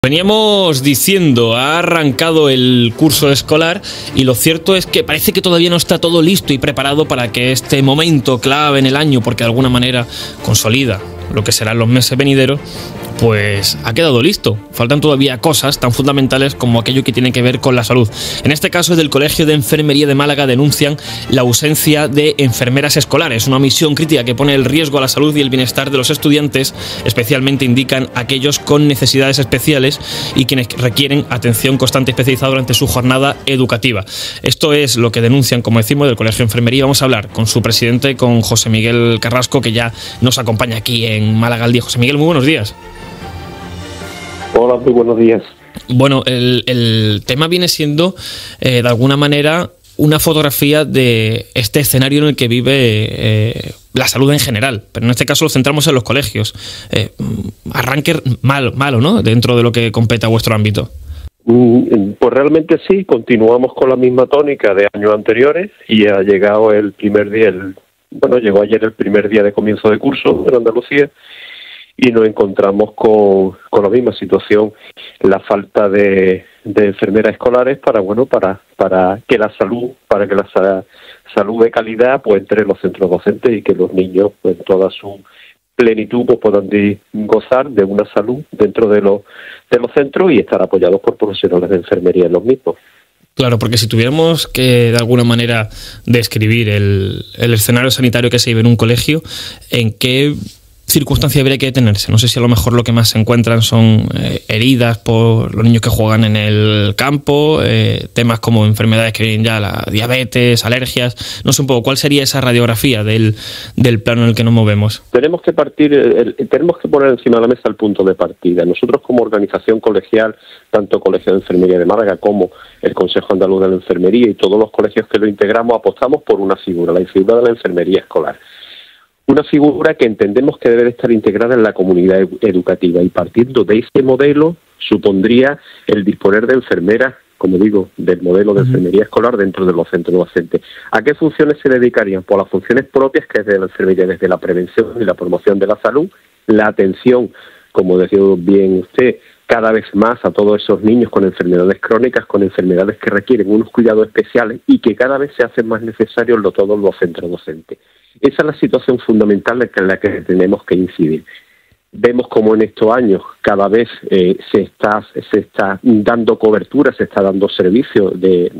Veníamos diciendo, ha arrancado el curso escolar y lo cierto es que parece que todavía no está todo listo y preparado para que este momento clave en el año, porque de alguna manera consolida lo que serán los meses venideros, pues ha quedado listo. Faltan todavía cosas tan fundamentales como aquello que tiene que ver con la salud. En este caso, desde el Colegio de Enfermería de Málaga denuncian la ausencia de enfermeras escolares, una misión crítica que pone en riesgo a la salud y el bienestar de los estudiantes, especialmente indican aquellos con necesidades especiales y quienes requieren atención constante y especializada durante su jornada educativa. Esto es lo que denuncian, como decimos, del Colegio de Enfermería. Vamos a hablar con su presidente, con José Miguel Carrasco, que ya nos acompaña aquí en Málaga al Día. José Miguel, muy buenos días. Hola, muy buenos días. Bueno, el tema viene siendo, de alguna manera, una fotografía de este escenario en el que vive la salud en general, pero en este caso lo centramos en los colegios. Arranque malo, ¿no?, dentro de lo que compete a vuestro ámbito. Pues realmente sí, continuamos con la misma tónica de años anteriores y ha llegado el primer día, llegó ayer el primer día de comienzo de curso en Andalucía. Y nos encontramos con la misma situación, la falta de enfermeras escolares para que la salud de calidad pues entre los centros docentes y que los niños pues en toda su plenitud pues puedan gozar de una salud dentro de los centros y estar apoyados por profesionales de enfermería en los mismos. Claro, porque si tuviéramos que de alguna manera describir el escenario sanitario que se vive en un colegio, ¿en qué circunstancia habría que detenerse? No sé si a lo mejor lo que más se encuentran son heridas por los niños que juegan en el campo, temas como enfermedades que vienen ya, la diabetes, alergias. No sé un poco, ¿cuál sería esa radiografía del plano en el que nos movemos? Tenemos que poner encima de la mesa el punto de partida. Nosotros como organización colegial, tanto Colegio de Enfermería de Málaga como el Consejo Andaluz de la Enfermería y todos los colegios que lo integramos, apostamos por una figura, la figura de la enfermería escolar. Una figura que entendemos que debe de estar integrada en la comunidad educativa y partiendo de este modelo supondría el disponer de enfermeras, como digo, del modelo de enfermería escolar dentro de los centros docentes. ¿A qué funciones se dedicarían? Pues las funciones propias que es de la enfermería, desde la prevención y la promoción de la salud, la atención, como decía bien usted, cada vez más a todos esos niños con enfermedades crónicas, con enfermedades que requieren unos cuidados especiales y que cada vez se hacen más necesarios todos los centros docentes. Esa es la situación fundamental en la que tenemos que incidir. Vemos como en estos años cada vez se está dando cobertura, se está dando servicio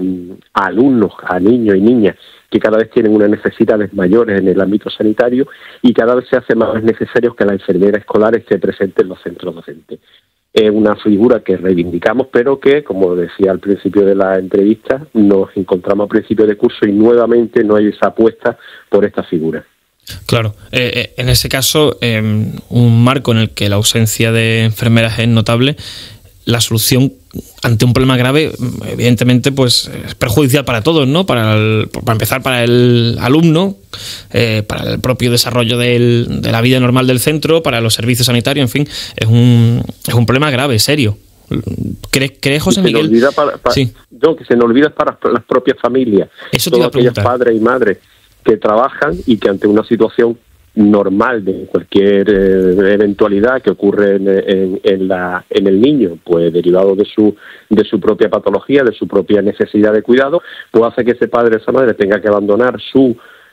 a alumnos, a niños y niñas que cada vez tienen unas necesidades mayores en el ámbito sanitario y cada vez se hace más necesario que la enfermera escolar esté presente en los centros docentes. Es una figura que reivindicamos, pero que, como decía al principio de la entrevista, nos encontramos a principio de curso y nuevamente no hay esa apuesta por esta figura. Claro, en ese caso, un marco en el que la ausencia de enfermeras es notable, la solución ante un problema grave, evidentemente, pues es perjudicial para todos, ¿no? Para empezar, para el alumno, para el propio desarrollo de la vida normal del centro, para los servicios sanitarios, en fin, es un problema grave, serio. ¿Crees, José Miguel? Sí. Que se nos olvida para las propias familias. Eso te iba a preguntar. Todos aquellos padres y madres que trabajan y que ante una situación normal de cualquier eventualidad que ocurre en el niño, pues derivado de su propia patología, de su propia necesidad de cuidado, pues hace que ese padre o esa madre tenga que abandonar su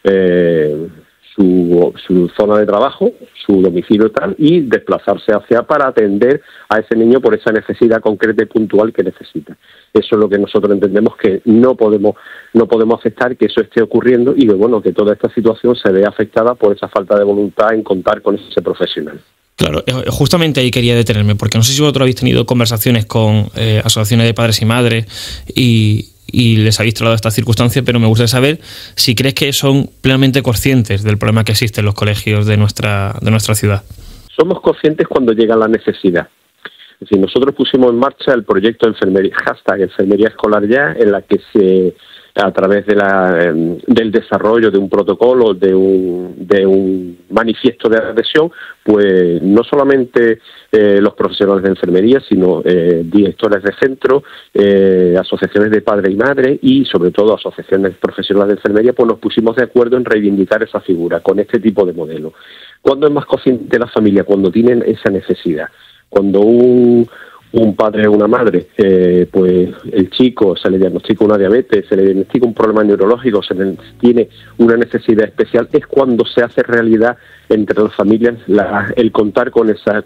zona de trabajo, su domicilio tal, y desplazarse para atender a ese niño por esa necesidad concreta y puntual que necesita. Eso es lo que nosotros entendemos que no podemos aceptar que eso esté ocurriendo y que toda esta situación se vea afectada por esa falta de voluntad en contar con ese profesional. Claro, justamente ahí quería detenerme, porque no sé si vosotros habéis tenido conversaciones con asociaciones de padres y madres y les habéis trasladado esta circunstancia, pero me gustaría saber si crees que son plenamente conscientes del problema que existe en los colegios de nuestra ciudad. Somos conscientes cuando llega la necesidad. Es decir, nosotros pusimos en marcha el proyecto Enfermería Escolar Ya, en la que a través del desarrollo de un protocolo, de un manifiesto de adhesión, pues no solamente los profesionales de enfermería, sino directores de centro, asociaciones de padres y madres y sobre todo asociaciones profesionales de enfermería, pues nos pusimos de acuerdo en reivindicar esa figura con este tipo de modelo. ¿Cuándo es más consciente la familia? Cuando tienen esa necesidad. Cuando un un padre o una madre, pues el chico se le diagnostica una diabetes, se le diagnostica un problema neurológico, se le tiene una necesidad especial, es cuando se hace realidad entre las familias el contar con esa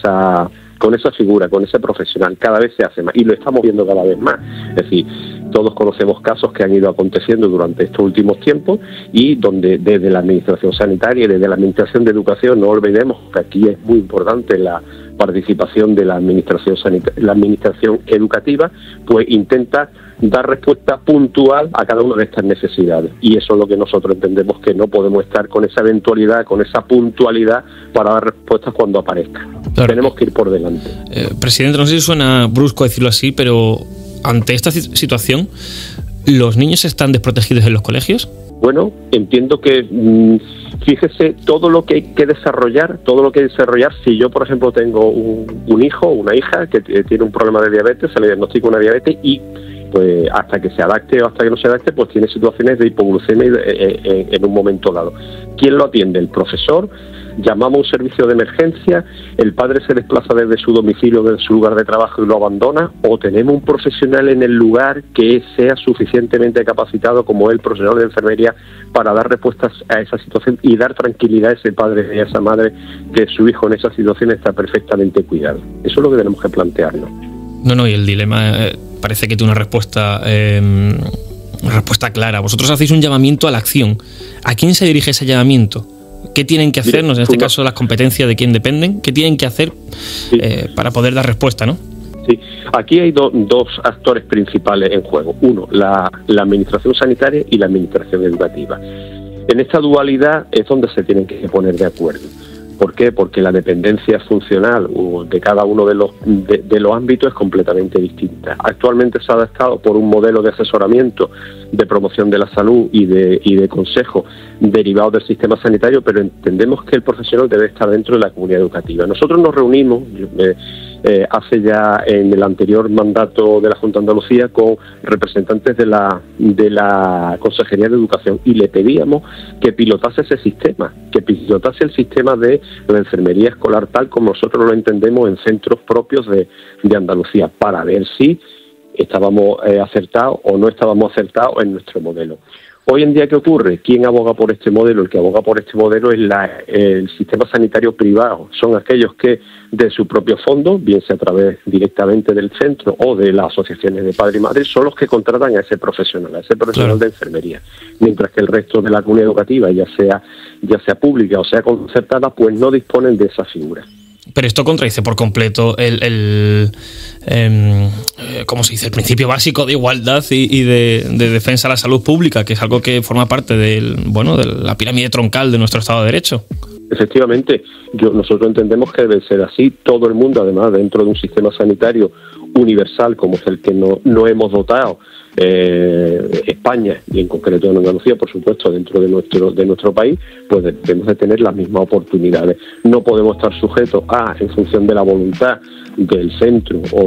figura, con ese profesional. Cada vez se hace más y lo estamos viendo cada vez más. Es decir, todos conocemos casos que han ido aconteciendo durante estos últimos tiempos y donde desde la administración sanitaria y desde la administración de educación, no olvidemos que aquí es muy importante la participación de la administración la administración educativa, pues intenta dar respuesta puntual a cada una de estas necesidades, y eso es lo que nosotros entendemos, que no podemos estar con esa eventualidad, con esa puntualidad para dar respuestas cuando aparezca. Claro. Tenemos que ir por delante. Presidente, no sé si suena brusco decirlo así, pero ante esta situación, ¿los niños están desprotegidos en los colegios? Bueno, entiendo que, fíjese, todo lo que hay que desarrollar, si yo, por ejemplo, tengo un hijo o una hija que tiene un problema de diabetes, se le diagnostica una diabetes y pues hasta que se adapte o hasta que no se adapte, pues tiene situaciones de hipoglucemia en un momento dado. ¿Quién lo atiende? El profesor. Llamamos a un servicio de emergencia, el padre se desplaza desde su domicilio, desde su lugar de trabajo y lo abandona, o tenemos un profesional en el lugar que sea suficientemente capacitado como el profesional de enfermería para dar respuestas a esa situación y dar tranquilidad a ese padre y a esa madre que su hijo en esa situación está perfectamente cuidado. Eso es lo que tenemos que plantearnos. No, y el dilema parece que tiene una respuesta clara. Vosotros hacéis un llamamiento a la acción. ¿A quién se dirige ese llamamiento? ¿Qué tienen que hacernos, en este caso las competencias de quién dependen? ¿Qué tienen que hacer para poder dar respuesta, no? Sí, aquí hay dos actores principales en juego. Uno, la administración sanitaria y la administración educativa. En esta dualidad es donde se tienen que poner de acuerdo. ¿Por qué? Porque la dependencia funcional de cada uno de los ámbitos es completamente distinta. Actualmente se ha adaptado por un modelo de asesoramiento, de promoción de la salud y de consejo derivado del sistema sanitario, pero entendemos que el profesional debe estar dentro de la comunidad educativa. Nosotros nos reunimos hace ya en el anterior mandato de la Junta de Andalucía con representantes de la Consejería de Educación y le pedíamos que pilotase ese sistema, que pilotase el sistema de la enfermería escolar tal como nosotros lo entendemos en centros propios de Andalucía, para ver si estábamos acertados o no estábamos acertados en nuestro modelo. Hoy en día, ¿qué ocurre? ¿Quién aboga por este modelo? El que aboga por este modelo es el sistema sanitario privado. Son aquellos que de su propio fondo, bien sea a través directamente del centro o de las asociaciones de padres y madres, son los que contratan a ese profesional claro, de enfermería. Mientras que el resto de la comunidad educativa, ya sea pública o sea concertada, pues no disponen de esa figura. Pero esto contradice por completo ¿cómo se dice? El principio básico de igualdad y de defensa a la salud pública, que es algo que forma parte de la pirámide troncal de nuestro Estado de Derecho. Efectivamente, nosotros entendemos que debe ser así. Todo el mundo, además, dentro de un sistema sanitario universal como es el que no hemos dotado España y en concreto en Andalucía, por supuesto, dentro de nuestro país, pues debemos de tener las mismas oportunidades. No podemos estar sujetos en función de la voluntad del centro o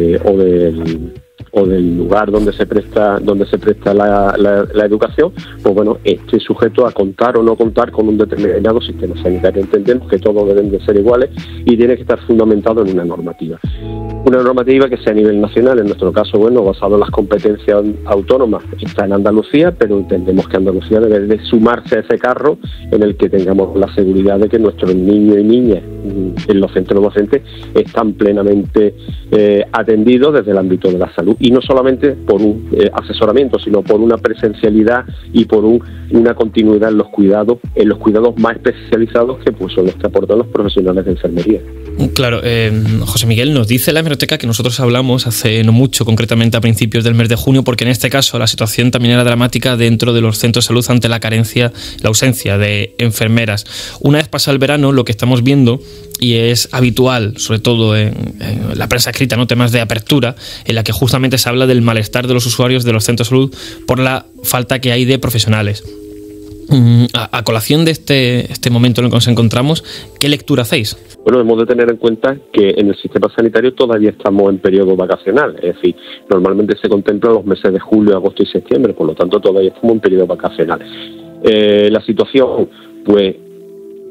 del lugar donde se presta la educación, pues bueno, esté sujeto a contar o no contar con un determinado sistema sanitario. Entendemos que todos deben de ser iguales y tiene que estar fundamentado en una normativa que sea a nivel nacional. En nuestro caso, bueno, basado en las competencias autónomas, está en Andalucía, pero entendemos que Andalucía debe de sumarse a ese carro en el que tengamos la seguridad de que nuestros niños y niñas en los centros docentes están plenamente atendidos desde el ámbito de la salud, y no solamente por un asesoramiento, sino por una presencialidad y por una continuidad en los cuidados más especializados que pues son los que aportan los profesionales de enfermería. Claro, José Miguel, nos dice la hemeroteca que nosotros hablamos hace no mucho, concretamente a principios del mes de junio, porque en este caso la situación también era dramática dentro de los centros de salud ante la ausencia de enfermeras. Una vez pasado el verano, lo que estamos viendo, y es habitual, sobre todo en la prensa escrita, ¿no?, temas de apertura, en la que justamente se habla del malestar de los usuarios de los centros de salud por la falta que hay de profesionales. A colación de este momento en el que nos encontramos, ¿qué lectura hacéis? Bueno, hemos de tener en cuenta que en el sistema sanitario todavía estamos en periodo vacacional, es decir, normalmente se contemplan los meses de julio, agosto y septiembre, por lo tanto todavía estamos en periodo vacacional. La situación, pues,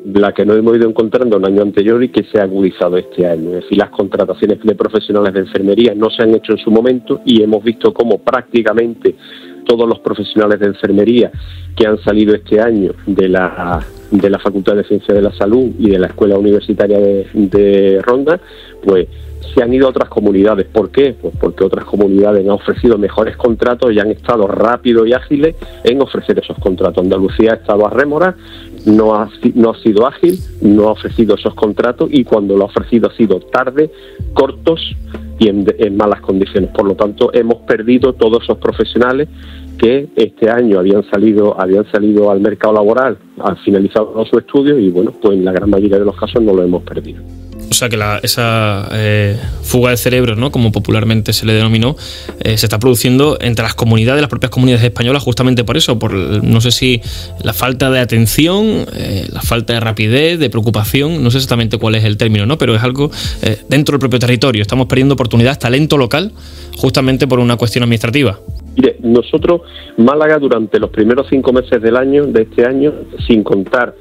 la que nos hemos ido encontrando en el año anterior y que se ha agudizado este año. Es decir, las contrataciones de profesionales de enfermería no se han hecho en su momento y hemos visto cómo prácticamente todos los profesionales de enfermería que han salido este año de la Facultad de Ciencias de la Salud y de la Escuela Universitaria de Ronda, pues se han ido a otras comunidades. ¿Por qué? Pues porque otras comunidades han ofrecido mejores contratos y han estado rápidos y ágiles en ofrecer esos contratos. Andalucía ha estado a rémora, no ha sido ágil, no ha ofrecido esos contratos y cuando lo ha ofrecido ha sido tarde, cortos y en malas condiciones. Por lo tanto, hemos perdido todos esos profesionales que este año habían salido al mercado laboral, han finalizado su estudio y bueno, pues en la gran mayoría de los casos no lo hemos perdido. O sea que esa fuga de cerebros, ¿no?, como popularmente se le denominó, se está produciendo entre las propias comunidades españolas, justamente por eso, por no sé si la falta de atención, la falta de rapidez, de preocupación, no sé exactamente cuál es el término, ¿no?, pero es algo dentro del propio territorio. Estamos perdiendo oportunidades, talento local, justamente por una cuestión administrativa. Mire, nosotros, Málaga, durante los primeros 5 meses de este año, sin contar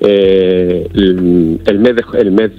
el mes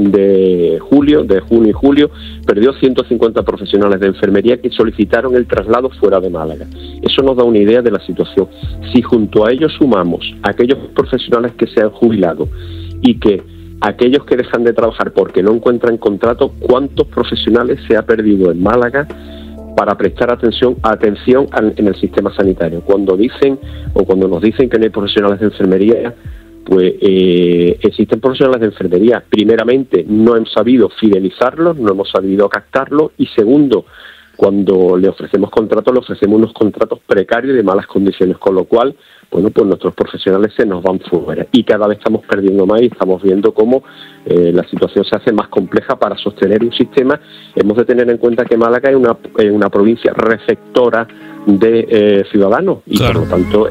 de junio y julio, perdió 150 profesionales de enfermería que solicitaron el traslado fuera de Málaga. Eso nos da una idea de la situación. Si junto a ellos sumamos a aquellos profesionales que se han jubilado y que aquellos que dejan de trabajar porque no encuentran contrato, ¿cuántos profesionales se ha perdido en Málaga para prestar atención en el sistema sanitario? Cuando nos dicen que no hay profesionales de enfermería, pues existen profesionales de enfermería. Primeramente, no hemos sabido fidelizarlos, no hemos sabido captarlos, y segundo, cuando le ofrecemos contratos, le ofrecemos unos contratos precarios y de malas condiciones, con lo cual, bueno, pues nuestros profesionales se nos van fuera y cada vez estamos perdiendo más y estamos viendo cómo la situación se hace más compleja para sostener un sistema. Hemos de tener en cuenta que Málaga es una provincia receptora de ciudadanos y claro, por lo tanto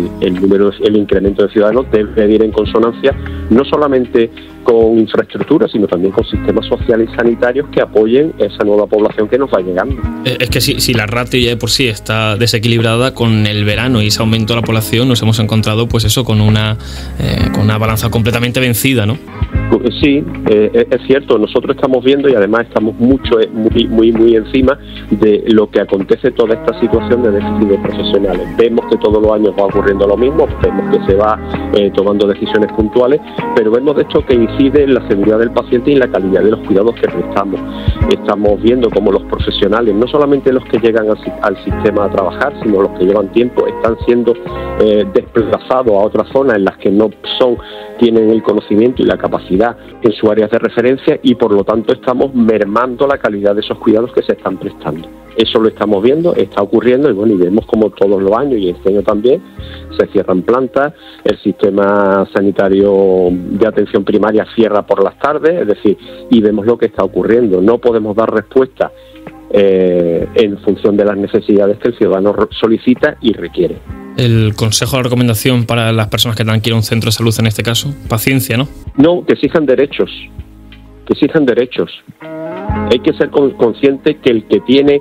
el incremento de ciudadanos debe ir en consonancia no solamente con infraestructuras, sino también con sistemas sociales y sanitarios que apoyen esa nueva población que nos va llegando. Es que si la ratio ya de por sí está desequilibrada, con el verano y ese aumento de la población nos hemos encontrado pues eso con una balanza completamente vencida, ¿no? Sí, es cierto. Nosotros estamos viendo y además estamos muy encima de lo que acontece toda esta situación de déficit de profesionales. Vemos que todos los años va ocurriendo lo mismo, vemos que se va tomando decisiones puntuales, pero vemos de esto que incide en la seguridad del paciente y en la calidad de los cuidados que prestamos. Estamos viendo cómo los profesionales, no solamente los que llegan al sistema a trabajar, sino los que llevan tiempo, están siendo desplazados a otras zonas en las que no tienen el conocimiento y la capacidad en sus áreas de referencia, y por lo tanto estamos mermando la calidad de esos cuidados que se están prestando. Eso lo estamos viendo, está ocurriendo, y bueno, y vemos como todos los años, y este año también, se cierran plantas, el sistema sanitario de atención primaria cierra por las tardes, es decir, y vemos lo que está ocurriendo. No podemos dar respuesta en función de las necesidades que el ciudadano solicita y requiere. El consejo, la recomendación para las personas que tengan que ir a un centro de salud en este caso, paciencia, ¿no? No, que exijan derechos. Hay que ser consciente que el que tiene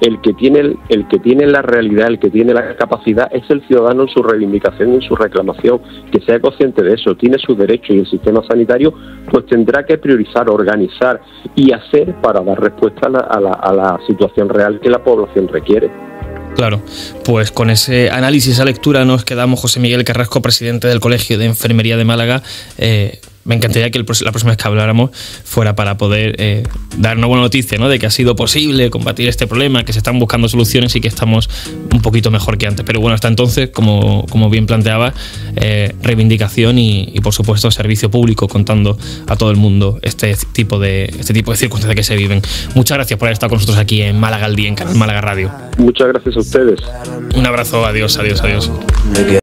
la realidad, el que tiene la capacidad es el ciudadano en su reivindicación y en su reclamación. Que sea consciente de eso, tiene sus derechos, y el sistema sanitario pues tendrá que priorizar, organizar y hacer para dar respuesta a la situación real que la población requiere. Claro, pues con ese análisis, esa lectura nos quedamos. José Miguel Carrasco, presidente del Colegio de Enfermería de Málaga. Me encantaría que la próxima vez que habláramos fuera para poder dar una buena noticia, ¿no?, de que ha sido posible combatir este problema, que se están buscando soluciones y que estamos un poquito mejor que antes. Pero bueno, hasta entonces, como bien planteaba, reivindicación y por supuesto servicio público, contando a todo el mundo este tipo de circunstancias que se viven. Muchas gracias por haber estado con nosotros aquí en Málaga al Día, en Canal Málaga Radio. Muchas gracias a ustedes. Un abrazo, adiós.